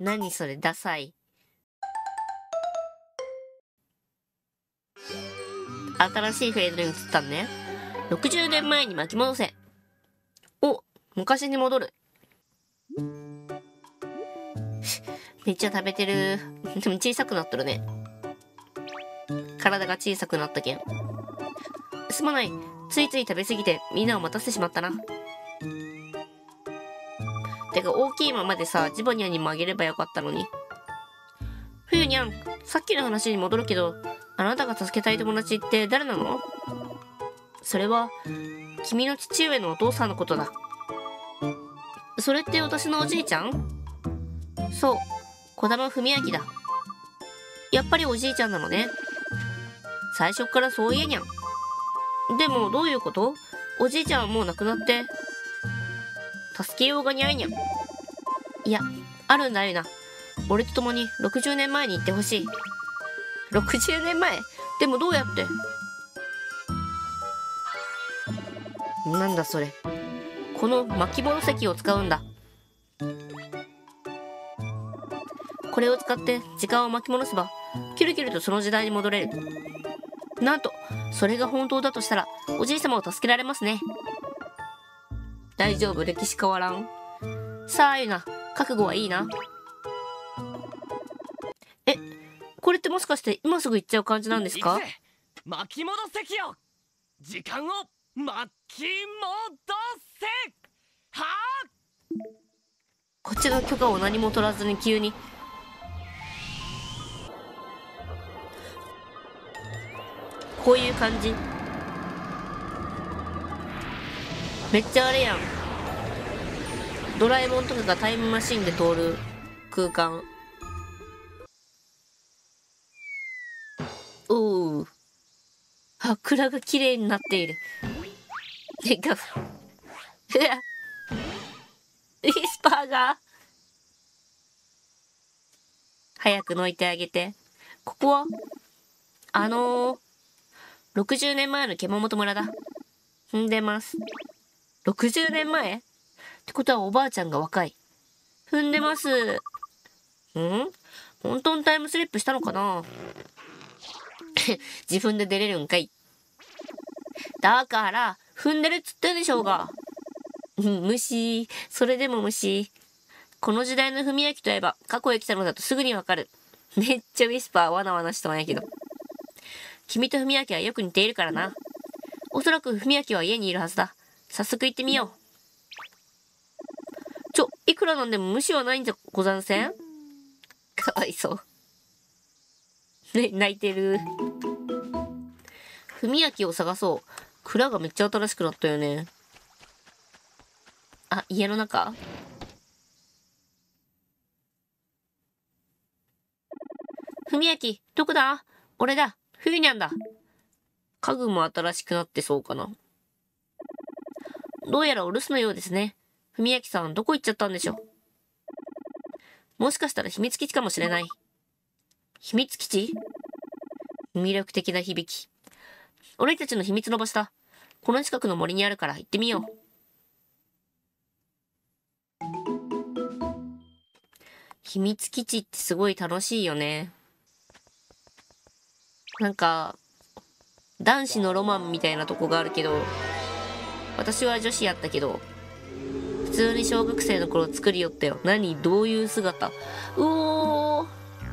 何それ、ダサい。新しいフェードに移ったんね。60年前に巻き戻せ。お、昔に戻る。めっちゃ食べてる。でも小さくなっとるね。体が小さくなったけん。すまない。ついつい食べ過ぎてみんなを待たせてしまったな。てか大きいままでさ、ジバニャンにもあげればよかったのに。冬にゃん、さっきの話に戻るけど、あなたが助けたい友達って誰なの？それは、君の父上のお父さんのことだ。それって私のおじいちゃん？そう、児玉文明だ。やっぱりおじいちゃんなのね。最初っからそう言えにゃん。でもどういうこと？おじいちゃんはもう亡くなって。助けようがにゃいにゃん。いや、あるんだあるな。俺と共に60年前に行ってほしい。60年前？でもどうやって？なんだそれ。この巻き戻石を使うんだ。これを使って時間を巻き戻せば、キュルキュルとその時代に戻れる。なんと、それが本当だとしたら、おじい様を助けられますね。大丈夫、歴史変わらん。さあ、ゆな、覚悟はいいな。え、これってもしかして今すぐ行っちゃう感じなんですか？ 巻き戻石よ。時間を巻き戻せ。はあ。 こっちの許可を何も取らずに急に。こういう感じ。めっちゃあれやん。ドラえもんとかがタイムマシンで通る空間。おう。蔵が綺麗になっている。てか、ウィスパーが。早くのいてあげて。ここは60年前の獣本村だ。踏んでます。60年前？ってことはおばあちゃんが若い。踏んでます。本当にタイムスリップしたのかな？自分で出れるんかい。だから、踏んでるっつってんでしょうが。虫。それでも虫。この時代の文明といえば、過去へ来たのだとすぐにわかる。めっちゃウィスパーわなわなしたんやけど。君と文明はよく似ているからな。おそらく文明は家にいるはずだ。早速行ってみよう。いくらなんでも虫はないんじゃござんせん？かわいそう。ね、泣いてる。文明を探そう。蔵がめっちゃ新しくなったよね。あ、家の中？文明、どこだ？俺だ。フーニャンだ。家具も新しくなってそうかな。どうやらお留守のようですね。文明さん、どこ行っちゃったんでしょう。もしかしたら秘密基地かもしれない。秘密基地？魅力的な響き。俺たちの秘密の場所だ。この近くの森にあるから行ってみよう。秘密基地ってすごい楽しいよね。なんか、男子のロマンみたいなとこがあるけど、私は女子やったけど、普通に小学生の頃作りよったよ。どういう姿？うおー。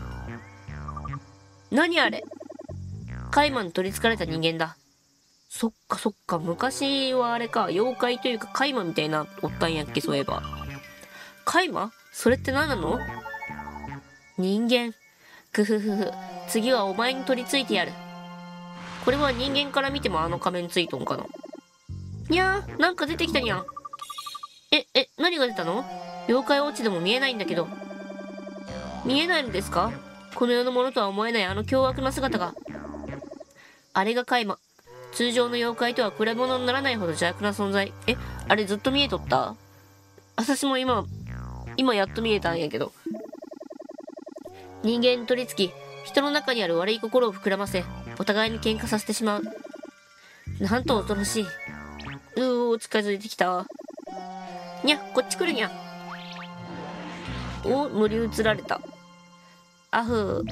何あれ？カイマに取り憑かれた人間だ。そっかそっか、昔はあれか、妖怪というかカイマみたいなおったんやっけ、そういえば。カイマ？それって何なの？人間。くふふふ。次はお前に取り付いてやる。これは人間から見てもあの仮面ついとんかな。にゃー、なんか出てきたにゃん。何が出たの？妖怪落ちでも見えないんだけど。見えないのですか？この世のものとは思えないあの凶悪な姿が。あれがカイマ。通常の妖怪とは比べ物にならないほど邪悪な存在。あれずっと見えとった？私も今やっと見えたんやけど。人間に取り付き、人の中にある悪い心を膨らませ、お互いに喧嘩させてしまう。なんと恐ろしい。近づいてきた。にゃ、こっち来るにゃ。 お、無理移られた。アフ。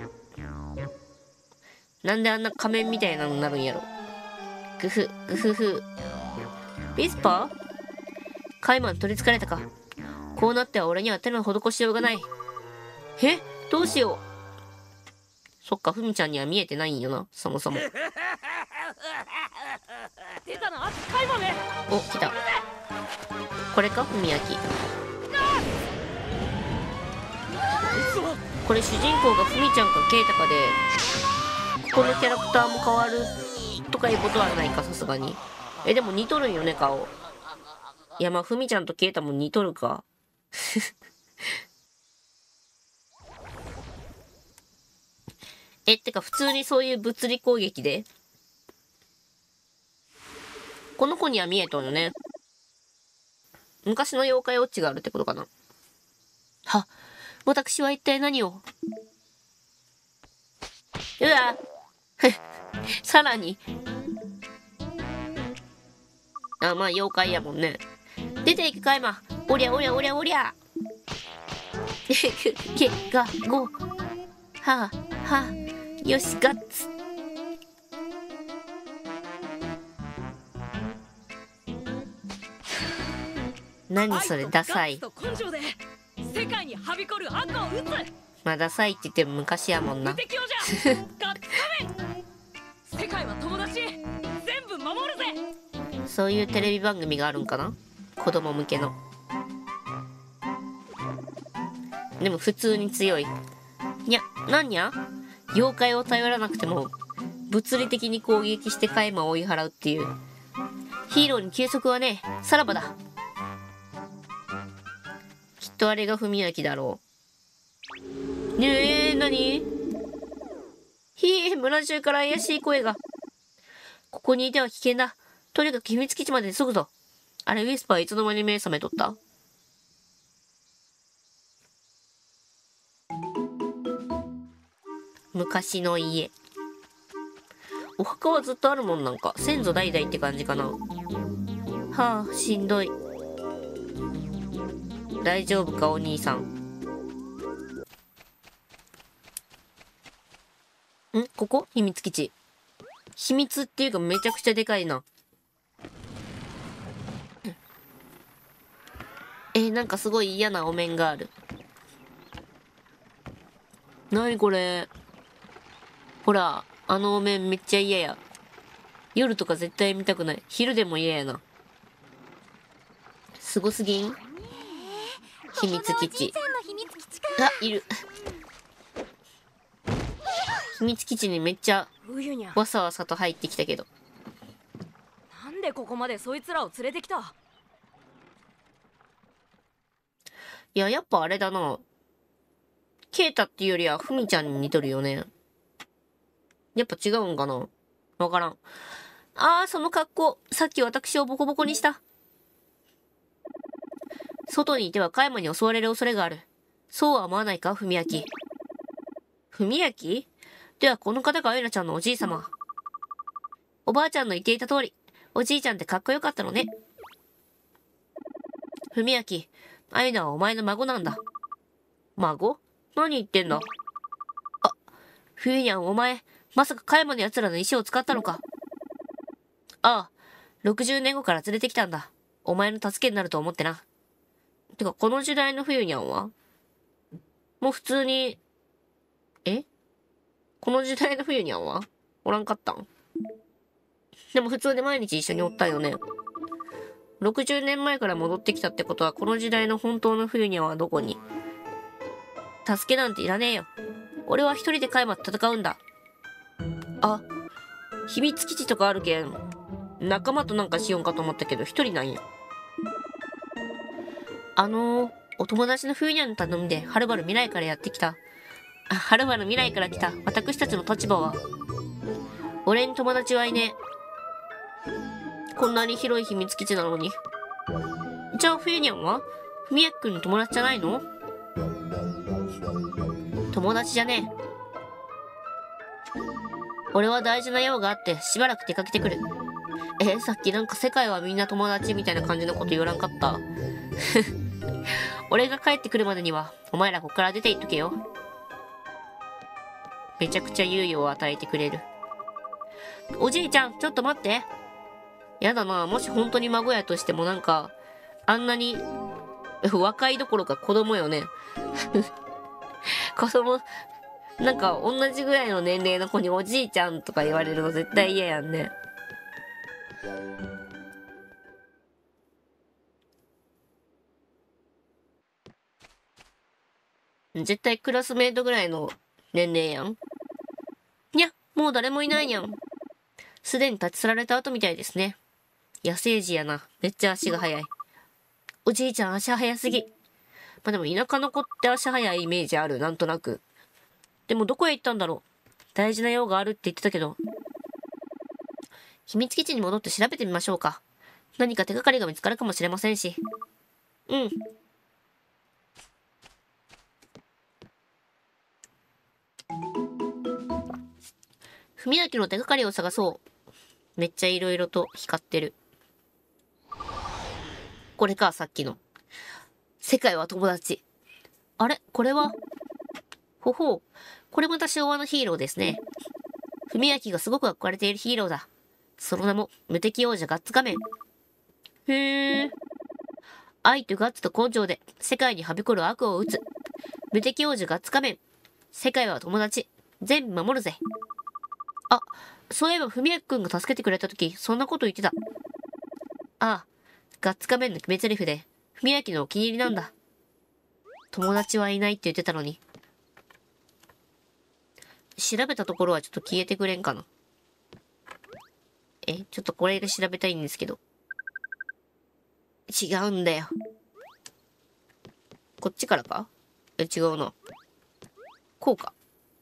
なんであんな仮面みたいなのになるんやろ。グフ、グフフ。ウィスパー？カイマン取りつかれたか。こうなっては俺には手の施しようがない。え？どうしよう。そっか、フミちゃんには見えてないんよな、そもそも。 出たな、カイマめ。 お、来た。これか、フミヤキ。これ主人公がフミちゃんかケイタかで、ここのキャラクターも変わるとかいうことはないか、さすがに。でも似とるんよね、顔。いや、まあ、フミちゃんとケイタも似とるか。てか普通にそういう物理攻撃でこの子には見えとんよね。昔の妖怪ウォッチがあるってことかな。は、私は一体何を。うわさらに。あ、まあ妖怪やもんね。出ていくかいま。おりゃおりゃおりゃおりゃ。けがご。はあはあ。よし、ガッツ。何それ、ダサい。まあダサいって言っても昔やもんな。 世界は友達、全部守るぜ。 そういうテレビ番組があるんかな、子供向けの。でも普通に強い。にゃ、なんや、妖怪を頼らなくても物理的に攻撃してカイマを追い払うっていう。ヒーローに休息はねえ、さらばだ。きっとあれが文明だろう。ねえ、何？ひえ、村中から怪しい声が。ここにいては危険だ。とにかく秘密基地まで急ぐぞ。あれ、ウィスパーいつの間に目覚めとった？昔の家。お墓はずっとあるもんなんか。先祖代々って感じかな。はあ、しんどい。大丈夫か、お兄さん。ここ？秘密基地。秘密っていうかめちゃくちゃでかいな。なんかすごい嫌なお面がある。なにこれ。ほら、あのお面めっちゃ嫌や。夜とか絶対見たくない。昼でも嫌やな。すごすぎん？秘密基地。あ、いる。秘密基地にめっちゃわさわさと入ってきたけど。 なんでここまでそいつらを連れてきた？ いや、やっぱあれだな。ケイタっていうよりはフミちゃんに似とるよね。やっぱ違うんかな、わからん。あー、その格好。さっき私をボコボコにした。外にいてはカイマに襲われる恐れがある。そうは思わないか、文明。文明？ではこの方がアイナちゃんのおじいさま。おばあちゃんの言っていた通り、おじいちゃんってかっこよかったのね。文明、アイナはお前の孫なんだ。孫？何言ってんだ。あ、冬にゃんお前、まさかカイマの奴らの石を使ったのか。ああ、60年後から連れてきたんだ。お前の助けになると思ってな。てか、この時代の冬にゃんはもう普通に、この時代の冬にゃんはおらんかったん？でも普通で毎日一緒におったよね。60年前から戻ってきたってことは、この時代の本当の冬にゃんはどこに？助けなんていらねえよ。俺は一人でカイマと戦うんだ。あ、秘密基地とかあるけん、仲間となんかしよんかと思ったけど、一人なんや。お友達の冬にゃんの頼みで、はるばる未来からやってきた。はるばる未来から来た私たちの立場は、俺に友達はいねえ。こんなに広い秘密基地なのに。じゃあ冬にゃんは文明君の友達じゃないの？友達じゃねえ。俺は大事な用があってしばらく出かけてくる。さっきなんか世界はみんな友達みたいな感じのこと言わらんかった？ 俺が帰ってくるまでにはお前らここから出て行っとけよ。めちゃくちゃ猶予を与えてくれる。おじいちゃん、ちょっと待って。やだな、もし本当に孫やとしてもなんか、あんなに、若いどころか子供よね。子供、なんか同じぐらいの年齢の子におじいちゃんとか言われるの絶対嫌やんね。絶対クラスメイトぐらいの年齢やん。にゃ、もう誰もいないやん。すでに立ち去られた後みたいですね。野生児やな。めっちゃ足が速い。おじいちゃん足速すぎ。まあでも田舎の子って足速いイメージある、なんとなく。でもどこへ行ったんだろう。大事な用があるって言ってたけど。秘密基地に戻って調べてみましょうか。何か手がかりが見つかるかもしれませんし。うん。文明の手がかりを探そう。めっちゃいろいろと光ってる。これか、さっきの。世界は友達。あれこれはほほう。これまた昭和のヒーローですね。文明がすごく憧れているヒーローだ。その名も、無敵王者ガッツ仮面。へえ。愛とガッツと根性で世界にはびこる悪を打つ。無敵王者ガッツ仮面。世界は友達。全部守るぜ。あ、そういえば文明くんが助けてくれた時、そんなこと言ってた。ああ、ガッツ仮面の決め台詞で、文明のお気に入りなんだ。友達はいないって言ってたのに。調べたところはちょっと消えてくれんかな。ちょっとこれで調べたいんですけど。違うんだよ。こっちからか？違うな。こうか。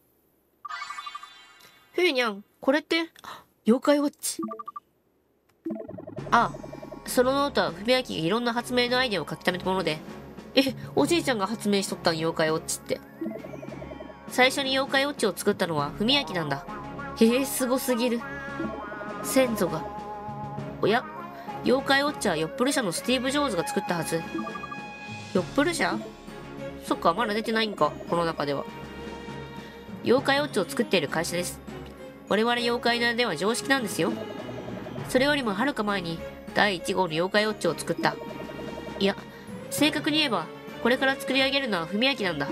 ふうにゃん、これって、妖怪ウォッチ。ああ、そのノートは文明がいろんな発明のアイデアを書き溜めたもので、おじいちゃんが発明しとったん妖怪ウォッチって。最初に妖怪ウォッチを作ったのは文明なんだ。すごすぎる。先祖が。おや、妖怪ウォッチはヨップル社のスティーブ・ジョーズが作ったはず。ヨップル社？そっか、まだ出てないんか、この中では。妖怪ウォッチを作っている会社です。我々妖怪の間では常識なんですよ。それよりもはるか前に第1号の妖怪ウォッチを作った。いや、正確に言えば、これから作り上げるのは文明なんだ。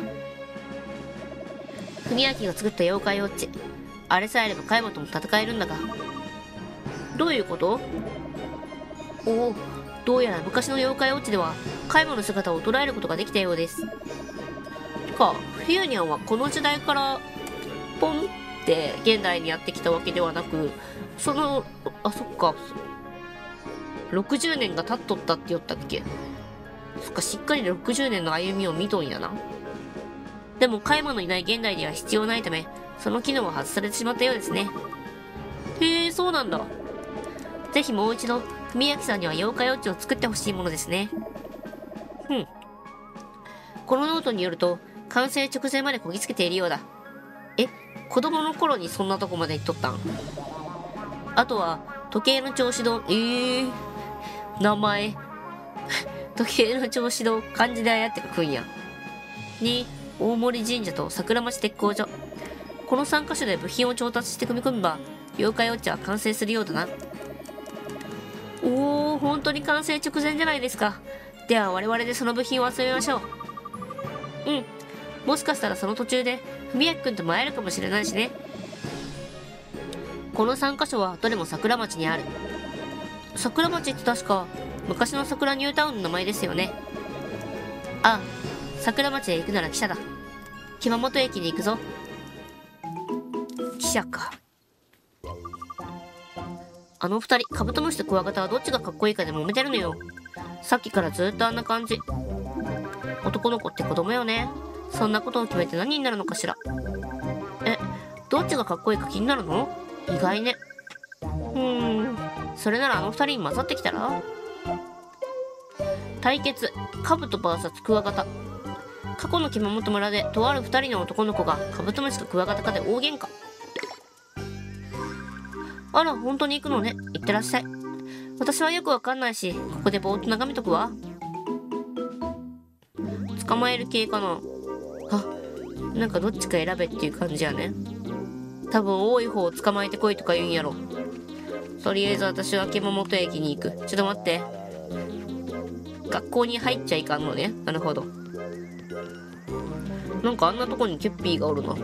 文明が作った妖怪ウォッチ。あれさえあればカイマとも戦えるんだが。どういうこと？おお、どうやら昔の妖怪ウォッチでは、カイマの姿を捉えることができたようです。てか、フィオニャンはこの時代から、ポンって現代にやってきたわけではなく、そっか。60年が経っとったって言ったっけ？そっか、しっかり60年の歩みを見とんやな。でも、カイマのいない現代には必要ないため、その機能は外されてしまったようですね。へえ、そうなんだ。ぜひもう一度、文明さんには妖怪ウォッチを作ってほしいものですね。このノートによると、完成直前までこぎつけているようだ。子供の頃にそんなとこまで行っとったん？あとは、時計の調子堂、名前。時計の調子堂、漢字であやって書くんや。に、大森神社と桜町鉄工所。この3カ所で部品を調達して組み込めば、妖怪ウォッチは完成するようだな。おー、本当に完成直前じゃないですか。では我々でその部品を集めましょう。もしかしたらその途中で、文明くんとも会えるかもしれないしね。この3カ所はどれも桜町にある。桜町って確か、昔の桜ニュータウンの名前ですよね。ああ、桜町へ行くなら汽車だ。熊本駅に行くぞ。汽車か。あの二人、カブトムシとクワガタはどっちがかっこいいかで揉めてるのよ。さっきからずっとあんな感じ。男の子って子供よね。そんなことを決めて何になるのかしら。どっちがかっこいいか気になるの？意外ね。それならあの二人に混ざってきたら？対決、カブト VS クワガタ。過去の熊本村でとある2人の男の子がカブトムシかクワガタかで大喧嘩。あら、本当に行くのね。行ってらっしゃい。私はよくわかんないし、ここでぼーっと眺めとくわ。 捕まえる系かな。あ、なんかどっちか選べっていう感じやね。多分多い方を捕まえてこいとか言うんやろ。とりあえず私は熊本駅に行く。ちょっと待って。学校に入っちゃいかんのね。なるほど。なんかあんなとこにキュッピーがおるな。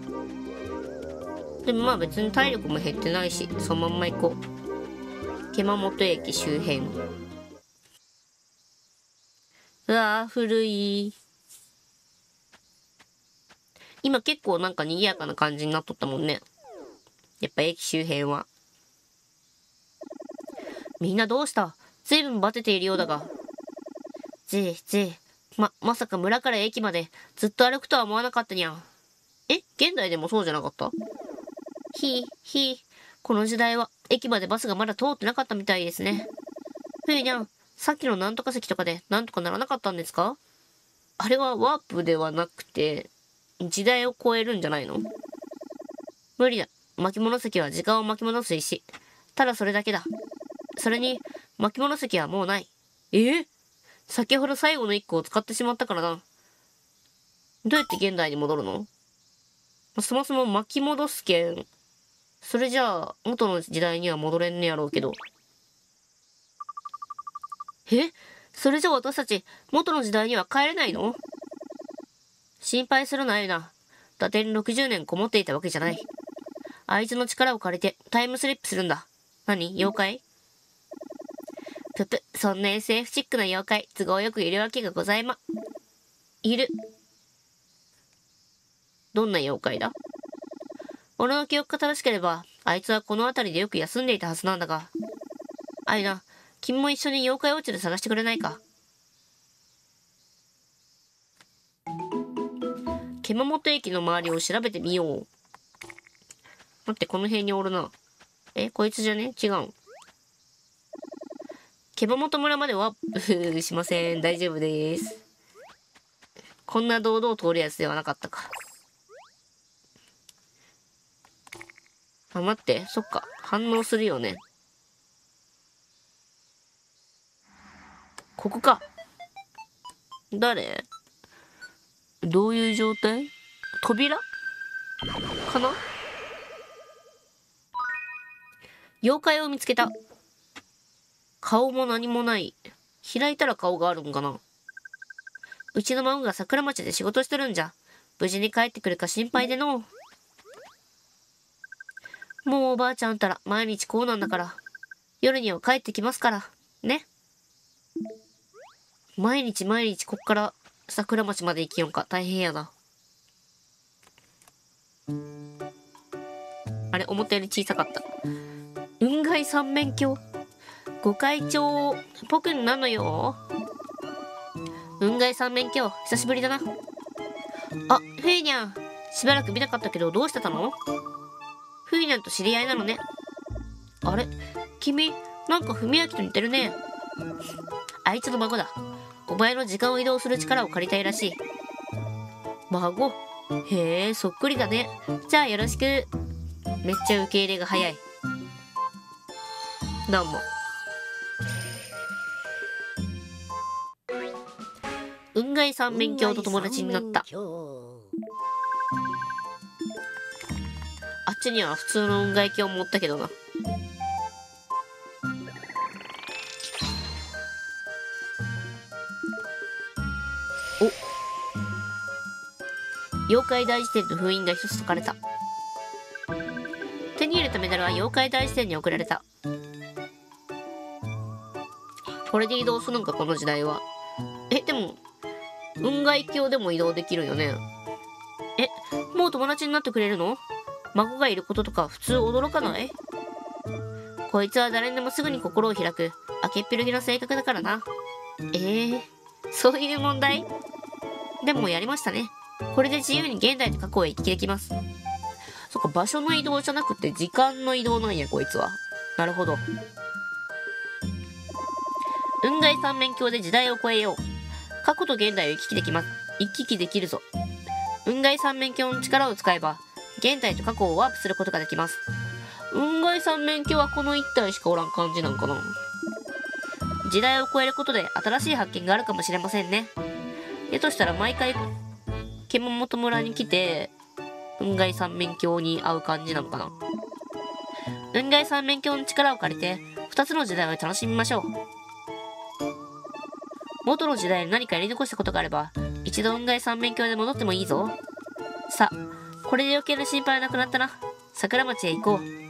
でもまあ別に体力も減ってないし、そのまんま行こう。熊本駅周辺。うわぁ、古い。今結構なんか賑やかな感じになっとったもんね。やっぱ駅周辺は。みんなどうした？ずいぶんバテているようだが。まさか村から駅までずっと歩くとは思わなかったにゃん。現代でもそうじゃなかった？この時代は駅までバスがまだ通ってなかったみたいですね。ふいにゃん、さっきのなんとか席とかでなんとかならなかったんですか？あれはワープではなくて、時代を超えるんじゃないの？無理だ。巻物席は時間を巻き戻す石。ただそれだけだ。それに、巻物席はもうない。先ほど最後の1個を使ってしまったからな。どうやって現代に戻るの？そもそも巻き戻すけん。それじゃあ、元の時代には戻れんねやろうけど。それじゃあ私たち、元の時代には帰れないの？心配するな、エレナ。伊達に60年こもっていたわけじゃない。あいつの力を借りてタイムスリップするんだ。何？妖怪？そんな SF チックな妖怪、都合よくいるわけがございま。いる。どんな妖怪だ？俺の記憶が正しければ、あいつはこの辺りでよく休んでいたはずなんだが。アイナ、君も一緒に妖怪ウォッチで探してくれないか？熊本駅の周りを調べてみよう。待って、この辺におるな。こいつじゃね？違うん。熊本村まではしません。大丈夫です。こんな堂々通るやつではなかったか。待って。そっか。反応するよね。ここか。誰？どういう状態？扉？かな？妖怪を見つけた。顔も何もない。開いたら顔があるんかな。うちの孫が桜町で仕事してるんじゃ。無事に帰ってくるか心配での。もうおばあちゃんたら毎日こうなんだから。夜には帰ってきますから。ね。毎日こっから桜町まで行きよんか。大変やな。あれ、思ったより小さかった。雲外三面鏡。御開帳っぽくなのよ。雲外三面鏡、久しぶりだな。フェイニャン。しばらく見なかったけどどうしてたの？フェイニャンと知り合いなのね。あれ？君、なんか文明と似てるね。あいつの孫だ。お前の時間を移動する力を借りたいらしい。孫？へえ、そっくりだね。じゃあよろしく。めっちゃ受け入れが早い。どうも。雲外三面鏡と友達になった。あっちには普通の雲外鏡もおったけどな。妖怪大辞典の封印が一つ解かれた。手に入れたメダルは妖怪大辞典に送られた。これで移動するんか、この時代は。でも雲外鏡でも移動できるよね。もう友達になってくれるの？孫がいることとか普通驚かない？こいつは誰にでもすぐに心を開く明けっぴろぎの性格だからな。そういう問題？でもやりましたね。これで自由に現代と過去へ行き来できます。そっか、場所の移動じゃなくて時間の移動なんや、こいつは。なるほど。雲外三面鏡で時代を超えよう。過去と現代を行き来できます。行き来できるぞ。雲外三面鏡の力を使えば、現代と過去をワープすることができます。雲外三面鏡はこの一体しかおらん感じなんかな。時代を超えることで新しい発見があるかもしれませんね。 としたら毎回獣本村に来て雲外三面鏡に会う感じなのかな。雲外三面鏡の力を借りて2つの時代を楽しみましょう。元の時代に何かやり残したことがあれば一度雲外三面鏡で戻ってもいいぞ。さあ、これで余計な心配はなくなったな。桜町へ行こう。